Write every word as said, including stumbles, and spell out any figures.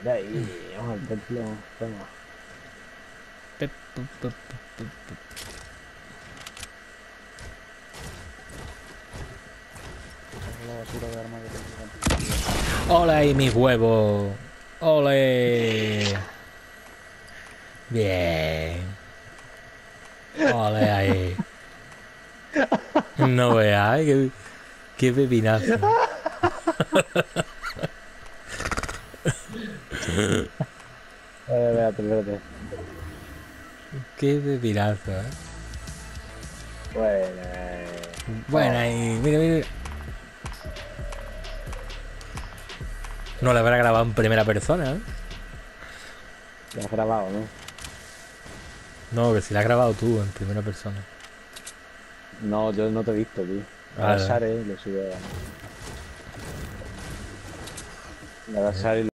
De ahí, vamos al templo. Toma. Pe- pu- pu- pu- pu- pu- La basura de armas que tengo. ¡Ole ahí mis huevos! ¡Ole! Bien. ¡Ole ahí! No veas, ¿eh? qué, qué pepinazo. Eh, espérate, espérate. Qué pepinazo, ¿eh? Bueno, eh. Bueno, ahí, mira, mira. No la habrá grabado en primera persona, ¿eh? Lo has grabado, ¿no? No, que si la has grabado tú en primera persona. No, yo no te he visto, tío. Vale. Ahora Sare lo sube a... Le da Sare y